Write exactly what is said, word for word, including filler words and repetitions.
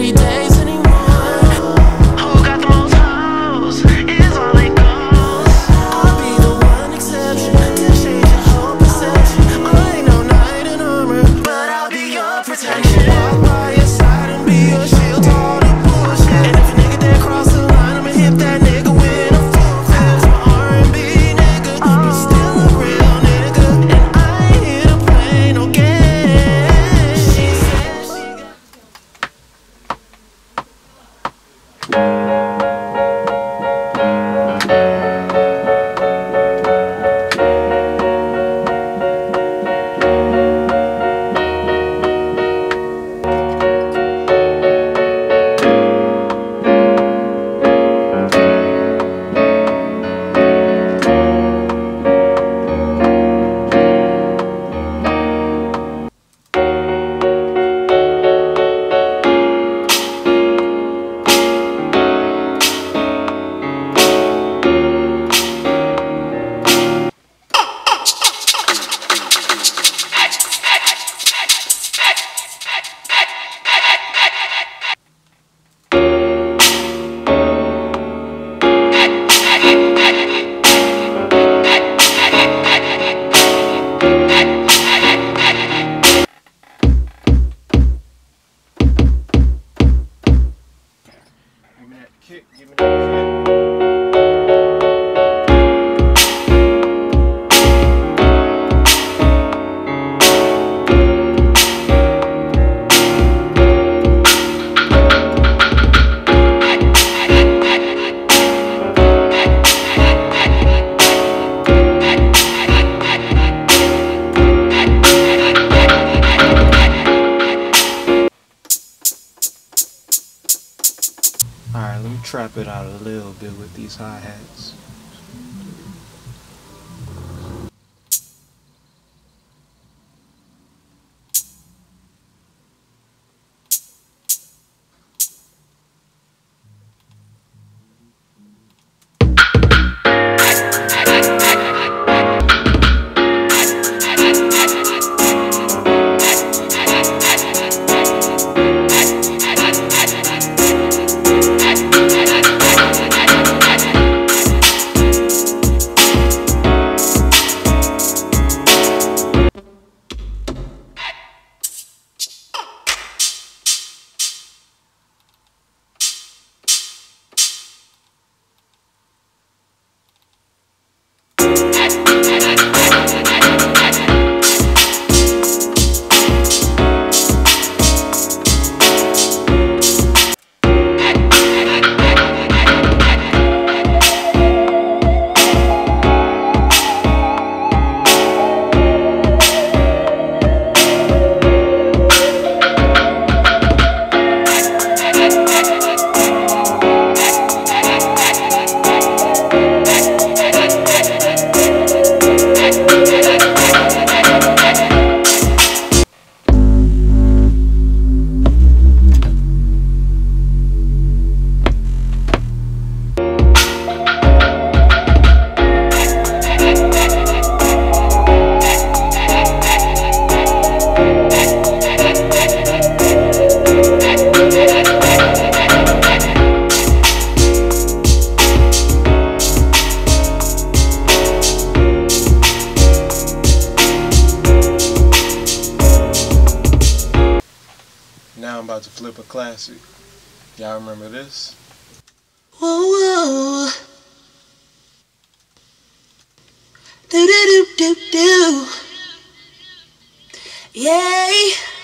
thirty days anymore. Who got the most hoes is all it goes. I'll be the one exception to change your whole perception. I ain't no knight in armor, but I'll be your protection. Walk by your side and be your shield to all the bullshit. And if a nigga dare cross the line, I'ma hit that nigga with a full clip. I'm a R and B nigga, but still a real nigga. And I ain't here to play no games. She said she got kick, give me that kick. Alright, let me trap it out a little bit with these hi-hats. Now I'm about to flip a classic. Y'all remember this? whoa, whoa. Do do do do do. Yay.